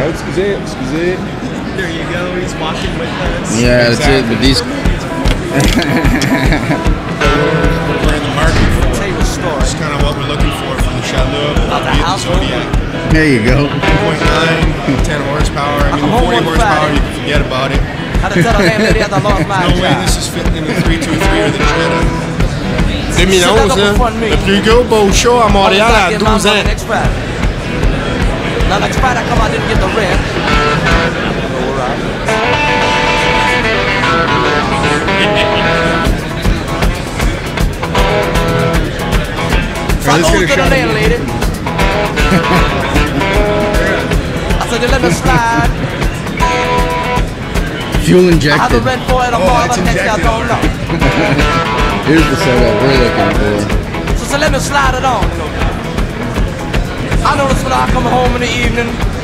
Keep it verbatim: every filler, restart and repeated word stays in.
Ah, excusez, excusez. There you go. He's walking with us. Yeah, that's it. But these. We're in the market for. It's kind of what we're looking for from the Chaleur, the Zodiac. There you go. two point nine, ten horsepower. I mean, forty horsepower, you can forget about it. No way this is fitting in the three two three or the Jetta. deux mille onze, là. Le plus gros boat show à Montréal à douze ans. Now, next Friday, I come out, didn't get the rent. So I goes to the landlady. I said, you let me slide. Fuel I had injected. to rent for it, Oh, I'm it's next day, I injected don't know. Here's the setup we're looking for. So, so let me slide it on. I noticed when I come home in the evening,